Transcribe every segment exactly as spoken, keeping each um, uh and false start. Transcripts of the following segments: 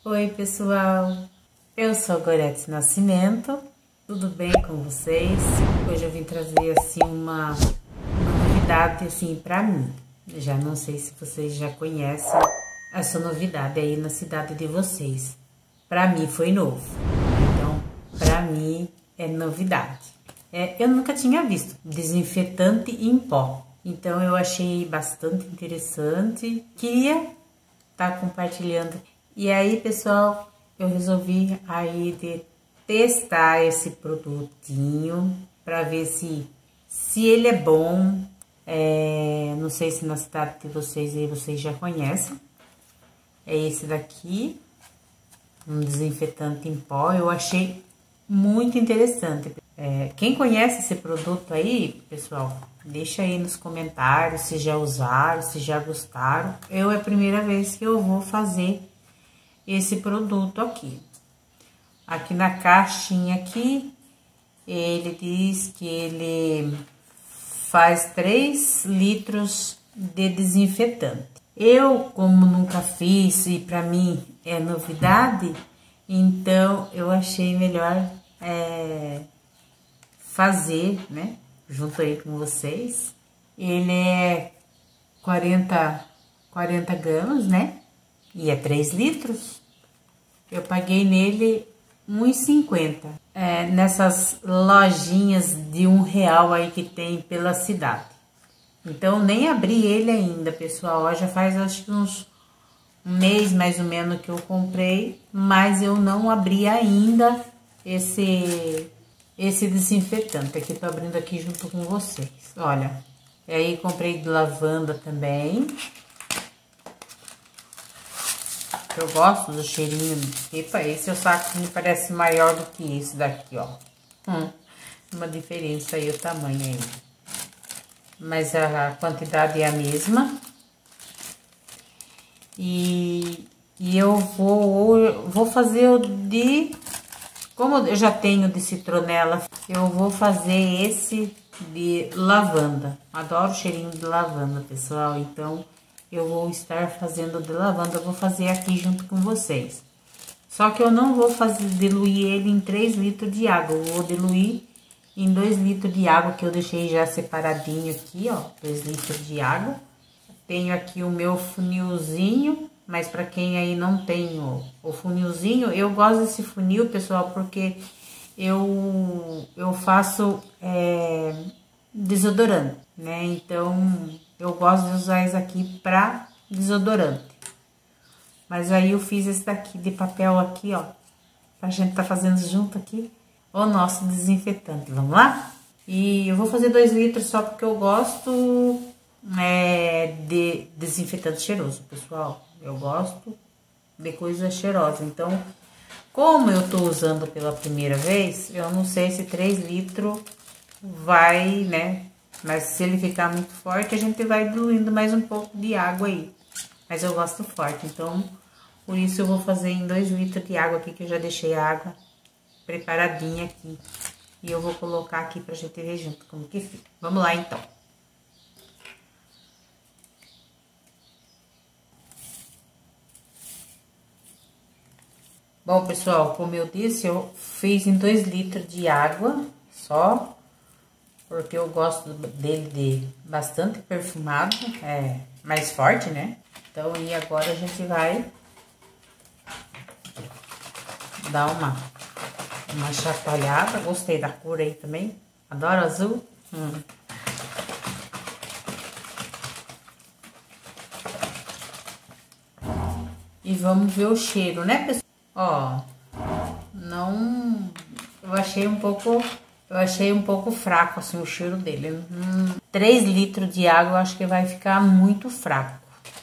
Oi pessoal, eu sou Gorete Nascimento, tudo bem com vocês? Hoje eu vim trazer assim uma, uma novidade assim pra mim. Já não sei se vocês já conhecem essa novidade aí na cidade de vocês. Pra mim foi novo, então pra mim é novidade. É, eu nunca tinha visto desinfetante em pó, então eu achei bastante interessante, queria estar compartilhando. E aí, pessoal, eu resolvi aí de testar esse produtinho para ver se, se ele é bom. É, não sei se na cidade de vocês aí vocês já conhecem. É esse daqui, um desinfetante em pó. Eu achei muito interessante. É, quem conhece esse produto aí, pessoal, deixa aí nos comentários se já usaram, se já gostaram. Eu é a primeira vez que eu vou fazer esse produto aqui. Aqui na caixinha aqui, ele diz que ele faz três litros de desinfetante. Eu, como nunca fiz e para mim é novidade, então eu achei melhor é, fazer, né, junto aí com vocês. Ele é quarenta gramas, né? E é três litros. Eu paguei nele um real e cinquenta centavos. É, nessas lojinhas de um real aí que tem pela cidade. Então, nem abri ele ainda, pessoal. Ó, já faz acho que uns um mês mais ou menos que eu comprei. Mas eu não abri ainda esse, esse desinfetante. Aqui, tô abrindo aqui junto com vocês. Olha, e aí comprei de lavanda também. Eu gosto do cheirinho. Epa, esse é o saco que me parece maior do que esse daqui, ó. Hum, uma diferença aí, o tamanho aí. Mas a quantidade é a mesma. E, e eu vou, vou fazer o de... Como eu já tenho de citronela, eu vou fazer esse de lavanda. Adoro o cheirinho de lavanda, pessoal. Então, eu vou estar fazendo de lavanda, eu vou fazer aqui junto com vocês. Só que eu não vou fazer, diluir ele em três litros de água, eu vou diluir em dois litros de água, que eu deixei já separadinho aqui, ó, dois litros de água. Tenho aqui o meu funilzinho, mas para quem aí não tem o, o funilzinho, eu gosto desse funil, pessoal, porque eu, eu faço é, desodorante, né, então... Eu gosto de usar esse aqui pra desodorante. Mas aí eu fiz esse daqui de papel aqui, ó. Pra gente tá fazendo junto aqui o nosso desinfetante. Vamos lá? E eu vou fazer dois litros só porque eu gosto é, de desinfetante cheiroso, pessoal. Eu gosto de coisa cheirosa. Então, como eu tô usando pela primeira vez, eu não sei se três litros vai, né... Mas se ele ficar muito forte, a gente vai diluindo mais um pouco de água aí. Mas eu gosto forte, então, por isso eu vou fazer em dois litros de água aqui, que eu já deixei a água preparadinha aqui. E eu vou colocar aqui pra gente ver junto como que fica. Vamos lá, então. Bom, pessoal, como eu disse, eu fiz em dois litros de água só. Porque eu gosto dele de bastante perfumado, é mais forte, né? Então, e agora a gente vai dar uma, uma chacoalhada. Gostei da cor aí também. Adoro azul. Hum. E vamos ver o cheiro, né, pessoal? Ó, não... Eu achei um pouco... Eu achei um pouco fraco, assim, o cheiro dele. Hum, três litros de água, eu acho que vai ficar muito fraco.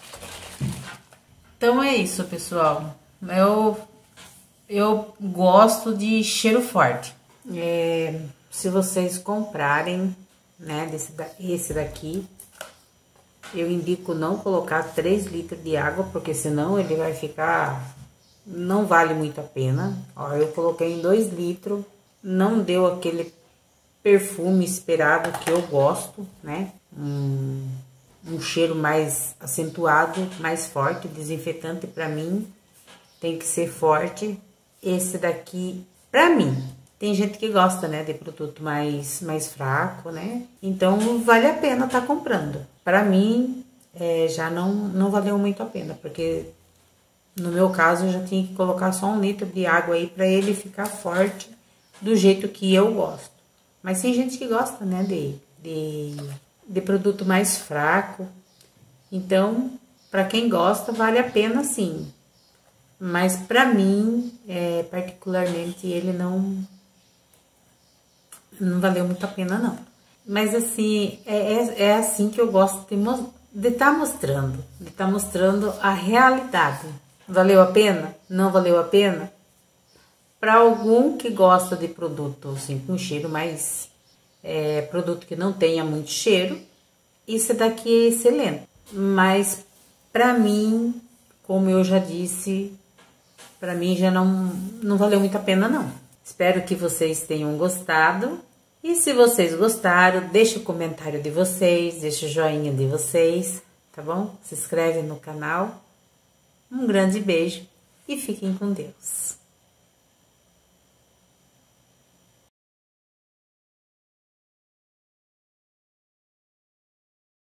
Então, é isso, pessoal. Eu, eu gosto de cheiro forte. É, se vocês comprarem, né, desse, esse daqui, eu indico não colocar três litros de água, porque senão ele vai ficar... Não vale muito a pena. Ó, eu coloquei em dois litros, não deu aquele perfume esperado que eu gosto, né? Um, um cheiro mais acentuado, mais forte, desinfetante pra mim tem que ser forte. Esse daqui, pra mim, tem gente que gosta, né, de produto mais, mais fraco, né? Então, vale a pena tá comprando. Pra mim, é, já não, não valeu muito a pena, porque no meu caso, eu já tinha que colocar só um litro de água aí pra ele ficar forte do jeito que eu gosto. Mas tem gente que gosta, né, de, de, de produto mais fraco. Então, pra quem gosta, vale a pena sim. Mas pra mim, é, particularmente, ele não, não valeu muito a pena, não. Mas assim, é, é, é assim que eu gosto de estar mostrando. De estar mostrando a realidade. Valeu a pena? Não valeu a pena? Para algum que gosta de produto assim, com cheiro, mas é, produto que não tenha muito cheiro, isso daqui é excelente. Mas para mim, como eu já disse, para mim já não, não valeu muito a pena não. Espero que vocês tenham gostado. E se vocês gostaram, deixa o comentário de vocês, deixa o joinha de vocês, tá bom? Se inscreve no canal. Um grande beijo e fiquem com Deus.